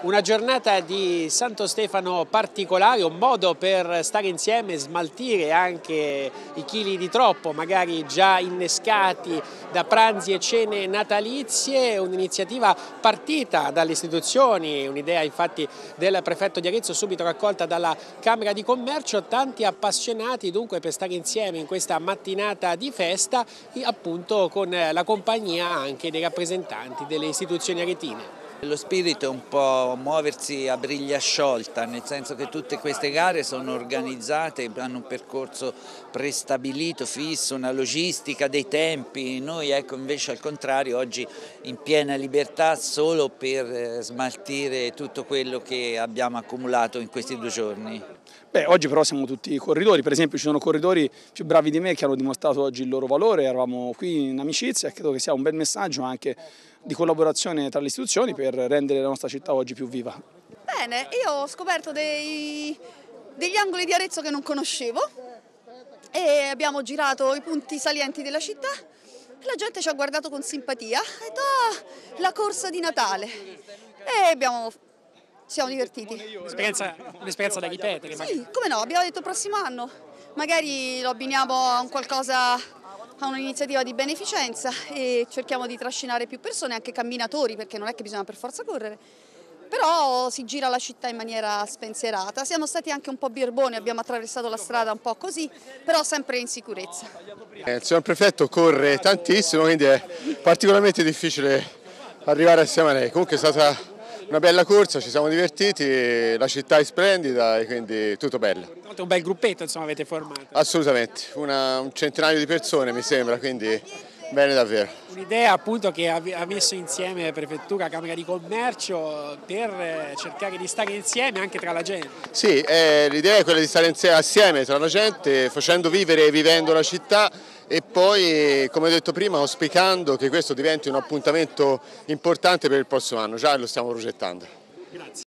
Una giornata di Santo Stefano particolare, un modo per stare insieme, smaltire anche i chili di troppo, magari già innescati da pranzi e cene natalizie, un'iniziativa partita dalle istituzioni, un'idea infatti del prefetto di Arezzo subito raccolta dalla Camera di Commercio, tanti appassionati dunque per stare insieme in questa mattinata di festa, appunto con la compagnia anche dei rappresentanti delle istituzioni aretine. Lo spirito è un po' muoversi a briglia sciolta, nel senso che tutte queste gare sono organizzate, hanno un percorso prestabilito, fisso, una logistica dei tempi. Noi ecco invece al contrario oggi in piena libertà solo per smaltire tutto quello che abbiamo accumulato in questi 2 giorni. Oggi però siamo tutti corridori, per esempio ci sono corridori più bravi di me che hanno dimostrato oggi il loro valore, eravamo qui in amicizia e credo che sia un bel messaggio anche di collaborazione tra le istituzioni per rendere la nostra città oggi più viva. Bene, io ho scoperto degli angoli di Arezzo che non conoscevo e abbiamo girato i punti salienti della città e la gente ci ha guardato con simpatia, ha detto ah, la corsa di Natale e siamo divertiti. Un'esperienza da ripetere. Sì, come no, abbiamo detto il prossimo anno, magari lo abbiniamo a un qualcosa, a un'iniziativa di beneficenza e cerchiamo di trascinare più persone, anche camminatori, perché non è che bisogna per forza correre, però si gira la città in maniera spensierata. Siamo stati anche un po' birboni, abbiamo attraversato la strada un po' così, però sempre in sicurezza. Il signor prefetto corre tantissimo, quindi è particolarmente difficile arrivare assieme a lei. Comunque è stata una bella corsa, ci siamo divertiti, la città è splendida e quindi tutto bello. Un bel gruppetto insomma avete formato. Assolutamente, un centinaio di persone mi sembra, quindi bene davvero. Un'idea appunto che ha messo insieme Prefettura, Camera di Commercio per cercare di stare insieme anche tra la gente. Sì, l'idea è quella di stare assieme tra la gente, facendo vivere e vivendo la città e poi, come ho detto prima, auspicando che questo diventi un appuntamento importante per il prossimo anno, già lo stiamo progettando. Grazie.